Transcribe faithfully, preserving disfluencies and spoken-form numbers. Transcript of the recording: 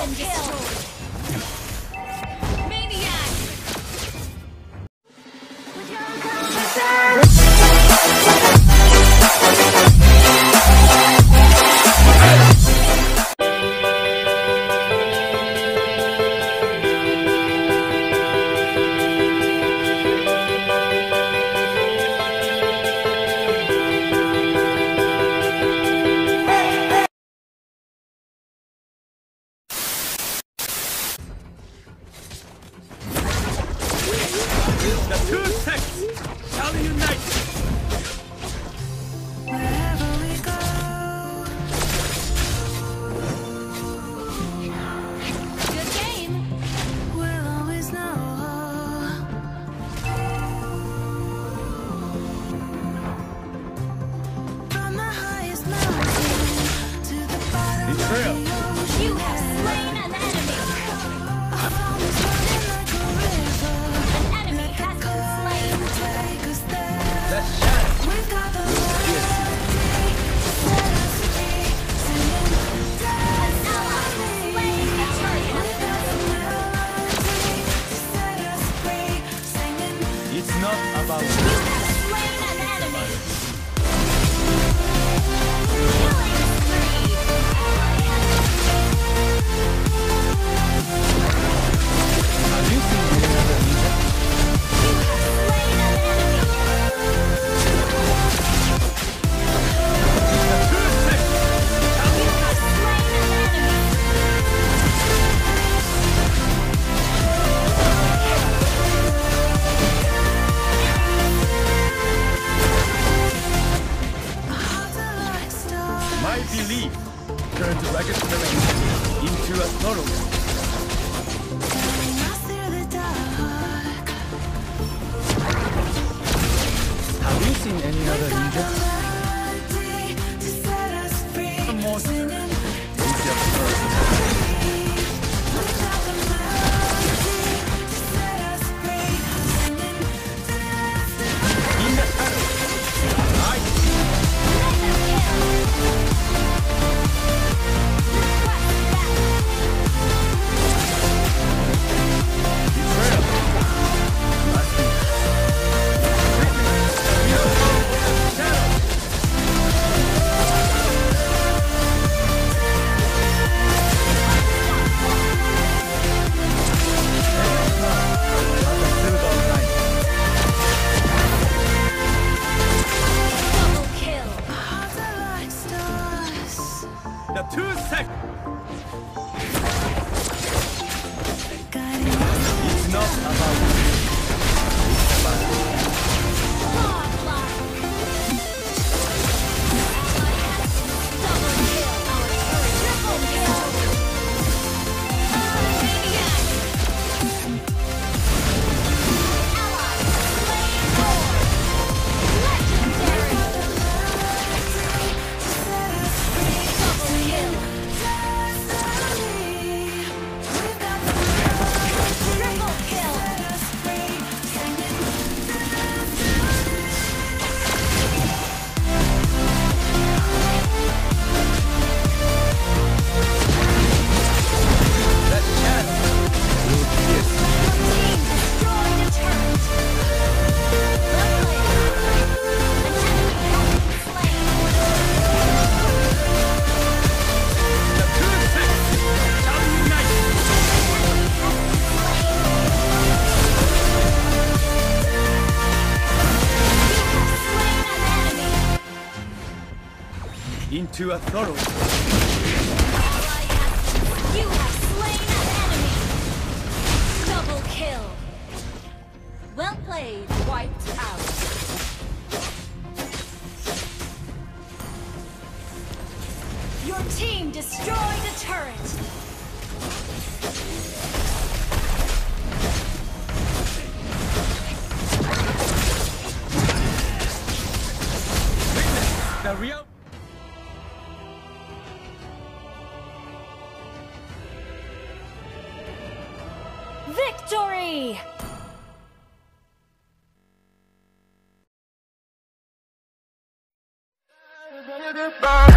been destroyed. Maniac! The two sects shall unite! Wherever we go, Good game! we'll always know. From the highest mountain to the bottom Betrayal. of the ocean, You have slain an enemy! our home is running like a river. An enemy has been slain! Take us there. Let's shine! We've got the melody to set us free, singing An ally has slain a target! We've got the melody to set us free, singing. It's not about You have slain an enemy! Killing spree! Have you seen any other ninja? You have slain an enemy! The two sects shall You have slain an enemy! Hearts are like stars. My belief turns ragged villains into a sorrow. Guiding us through the dark. Have you seen any other Got the ninja? melody to set us free, More singing. ninja first. We've got the melody to set us free, singing. In the shadows, I Let them kill! Request battle! betrayal. Must be. Shadow. Double kill! Hearts are like stars. The two sects. Guiding us through It's not about Godlike! Ally has double kill! Our turret triple kill! Maniac! Ally slain more! Legendary! Double kill! Triple kill! that shadow. Will pierce. Team destroyed a turret! Well played! An enemy has been slain! The two sects shall unite. Into a thorough. You have slain an enemy! Double kill! Well played, wiped out. Your team destroyed a turret! The real. Victory! Goodbye.